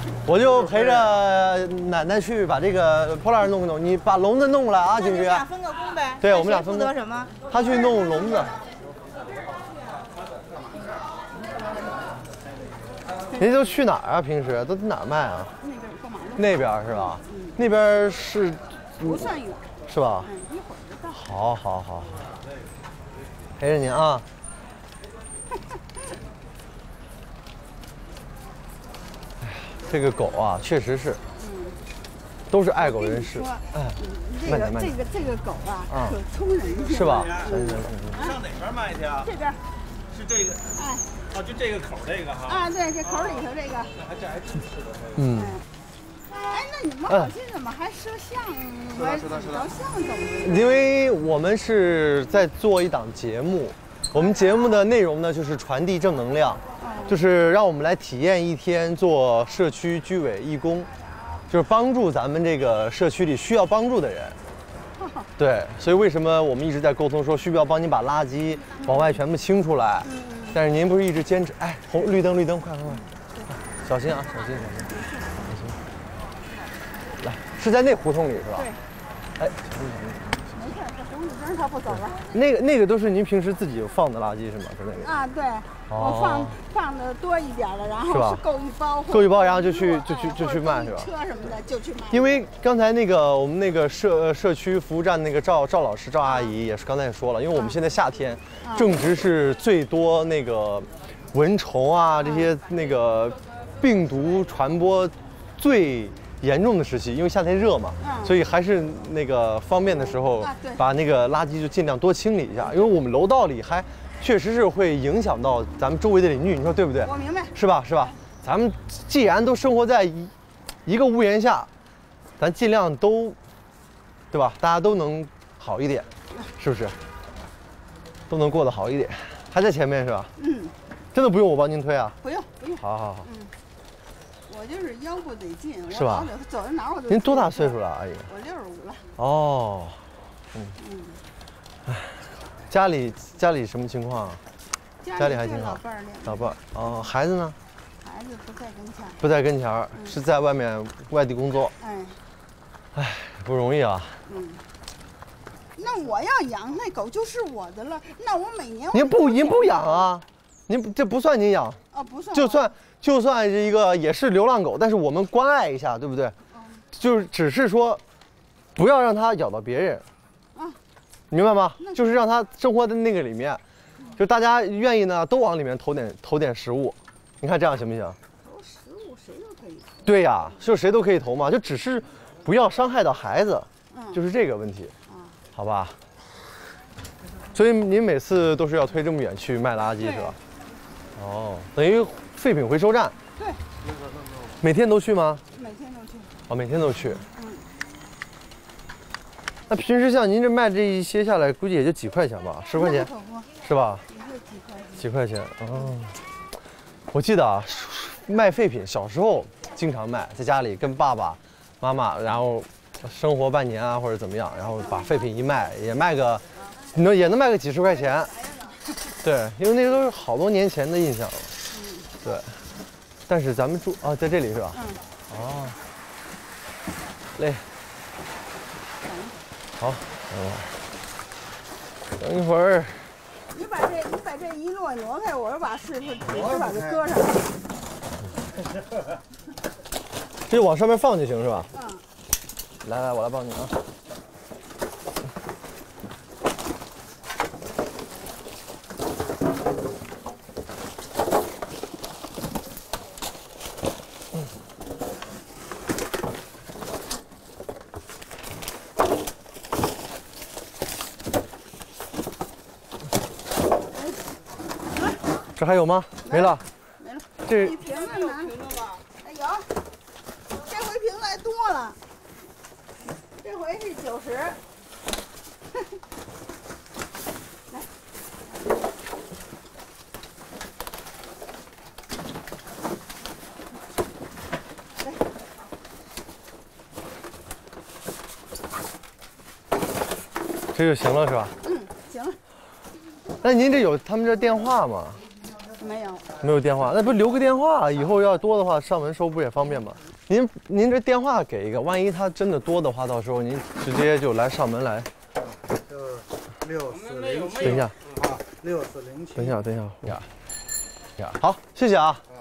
我就陪着奶奶去把这个破烂弄一弄，你把笼子弄过来啊，景局。 分个工呗。 对，我们俩分工。 负责什么？ 他去弄笼子。您都去哪儿啊？平时都哪儿卖啊？ 那边过马路。 那边是吧？那边是不算远， 是吧？ 一会儿就到。 好，陪着您啊。哎呀，这个狗啊，确实是，都是爱狗人士。哎，慢点。 这个狗啊，可聪明是吧？ 上哪边卖去啊？ 这边。 是这个。 哎。 哦，就这个口这个哈。 啊，对，这口里头这个。 这还挺适合。 嗯。 哎，那你们好心怎么还摄像？照相怎么？ 因为我们是在做一档节目，我们节目的内容呢就是传递正能量，就是让我们来体验一天做社区居委义工，就是帮助咱们这个社区里需要帮助的人。对，所以为什么我们一直在沟通说需不需要帮您把垃圾往外全部清出来？但是您不是一直坚持？哎，绿灯，快，小心啊，小心。来，是在那胡同里是吧？ 对。哎，没事，这红绿灯他不走了。 那个都是您平时自己放的垃圾是吗？是那个？ 啊，对，我放的多一点了，然后是够一包， 然后就去卖是吧？ 车什么的就去卖。 因为刚才那个我们那个社区服务站那个赵老师赵阿姨也是刚才也说了，因为我们现在夏天正值是最多那个蚊虫啊这些那个病毒传播最严重的时期，因为夏天热嘛，所以还是那个方便的时候，把那个垃圾就尽量多清理一下，因为我们楼道里还确实是会影响到咱们周围的邻居，你说对不对？ 我明白， 是吧？咱们既然都生活在一个屋檐下，咱尽量都，对吧？大家都能好一点，是不是？都能过得好一点，还在前面是吧？真的不用我帮您推啊？ 不用。 好。 我就是腰不得劲， 是吧？ 走到哪儿我都。 您多大岁数了，阿姨？ 我65了。 哦，哎，家里什么情况啊？家里还挺好。老伴儿。哦，孩子呢？ 孩子不在跟前。 不在跟前，是在外面外地工作。哎，不容易啊。 那我要养那狗就是我的了，那我每年。 您不养啊？您这不算您养。 不算。 就算是一个也是流浪狗，但是我们关爱一下，对不对？就是只是说，不要让它咬到别人。明白吗？就是让它生活在那个里面，就大家愿意呢，都往里面投点食物。你看这样行不行？ 投食物谁都可以投。 对呀，就谁都可以投嘛，就只是不要伤害到孩子，就是这个问题，好吧？所以您每次都是要推这么远去卖垃圾是吧？哦，等于废品回收站。 对。 每天都去吗？ 每天都去。 哦，每天都去。那平时像您这卖这一些下来，估计也就几块钱吧，10块钱，是吧？几块钱。哦。我记得啊，卖废品小时候经常卖，在家里跟爸爸妈妈，然后生活半年啊或者怎么样，然后把废品一卖，也能卖个几10块钱。对，因为那都是好多年前的印象了。对。但是咱们住在这里是吧？哦。嘞。好。等一会儿。 你把这一挪开，我把水把这搁上。 这就往上面放就行是吧？来，我来帮你啊。这还有吗？没了。这瓶子呢？有，这回瓶子还多了，这回是90。来， 这就行了是吧？ 行了。 那您这有他们这电话吗？ 没有。 没有电话，那不留个电话，以后要多的话上门收不也方便吗？您这电话给一个，万一他真的多的话，到时候您直接就来上门来。 就6407。 等一下， 啊，6407。 等一下呀，好，谢谢啊。